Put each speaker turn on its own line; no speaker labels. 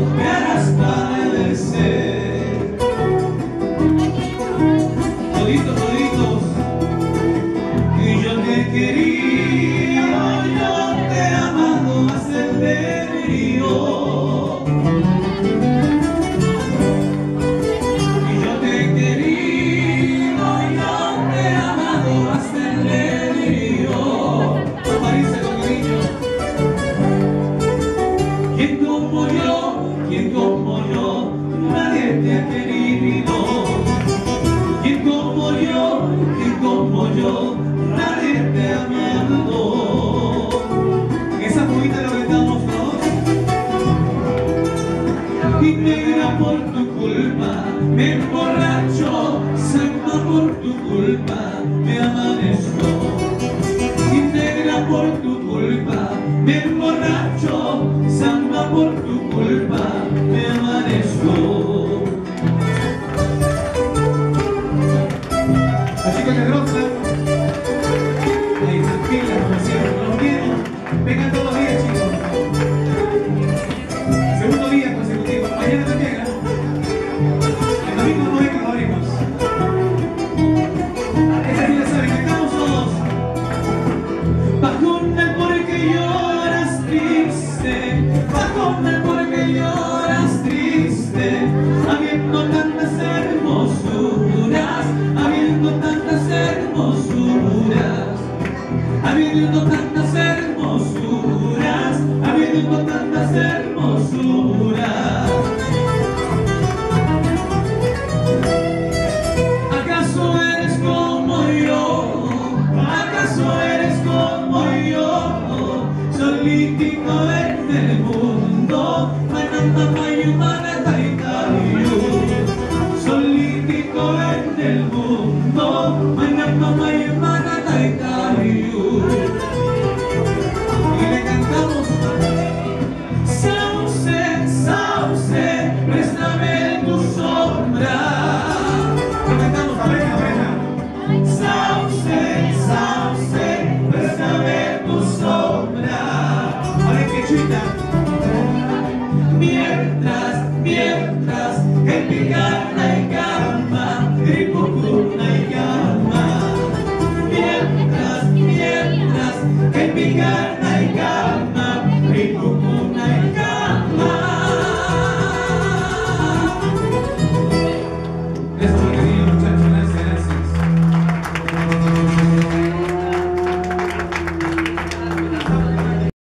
me harás padecer. Toditos, toditos, y yo te quería, yo te he amado hasta el delirio. Y yo te he querido, yo te he amado hasta el delirio. Aparece con cariño. ¿Quién como yo, nadie te ha querido? ¿Quién como yo, nadie te ha amado? En esa juguita lo cantamos todos. Y negra por tu culpa, me emborracho, samba por tu culpa, me amanezco. Y negra por tu culpa, me emborracho, samba por tu culpa, me amanezco. Las chicas de Rosa, ahí tranquilas, como siempre, los quiero. Vengan todos los días, chicos. Segundo día consecutivo, mañana también, ¿eh? El domingo no vengan, lo abrimos. Esta sí la saben, cantamos todos. Bajona porque lloras triste, bajona porque lloras triste, habiendo tantas hermosuras, habiendo tantas hermosuras, habiendo tantas hermosuras, habiendo tantas hermosuras. ¿Acaso eres como yo? ¿Acaso eres como yo? Solítico en el mundo, mananda mayumana taitayu. Solítico en el mundo, mananda mayumana taitayu. Y le cantamos: Sauce, sauce, préstame tu sombra. Lo cantamos, pareja, pareja. Sauce, sauce, préstame tu sombra. Ahora en quechua. Mientras, en mi carne